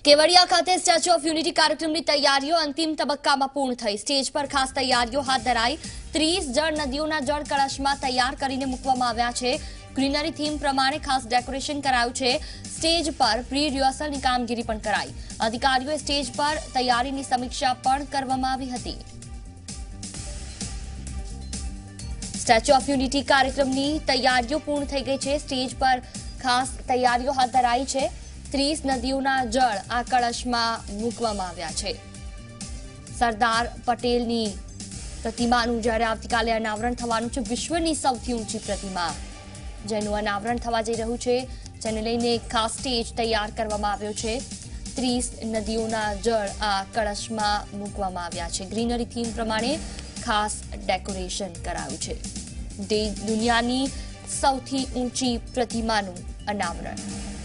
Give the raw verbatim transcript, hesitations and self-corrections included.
કેવડિયા ખાતે statue of unity કાર્યક્રમની તૈયારીઓ અંતિમ તબક્કામાં પૂર્ણ થઈ। સ્ટેજ પર ખાસ તૈયારીઓ હાથ ધરાઈ। ત્રીસ જળ નદીઓના જળ કળશમાં તૈયાર કરીને મૂકવામાં આવ્યા છે। ગ્રીનરી થીમ પ્રમાણે ખાસ ડેકોરેશન કરાયું છે। સ્ટેજ પર પ્રી રિહર્સલની કામગીરી પણ કરાઈ। અધિકારીઓએ સ્ટેજ પર તૈયારીની સમીક્ષા પણ કરવામાં આવી હતી। સ્ટેચ્યુ ઓફ યુનિટી કાર્યક્રમની તૈયારીઓ પૂર્ણ થઈ ગઈ છે। સ્ટેજ પર ખાસ તૈયારીઓ હાથ ધરાઈ છે। ત્રીસ નદીઓના જળ આ કળશમાં મૂકવામાં આવ્યા છે। સરદાર પટેલની પ્રતિમાનું જ્યારે આવતીકાલે અનાવરણ થવાનું છે। વિશ્વની સૌથી ઊંચી પ્રતિમા જેનું અનાવરણ થવા જઈ રહ્યું છે, જેને લઈને ખાસ સ્ટેજ તૈયાર કરવામાં આવ્યો છે। ત્રીસ નદીઓના જળ આ કળશમાં મૂકવામાં આવ્યા છે। ગ્રીનરી થીમ પ્રમાણે ખાસ ડેકોરેશન કરાયું છે। દુનિયાની સૌથી ઊંચી પ્રતિમાનું અનાવરણ।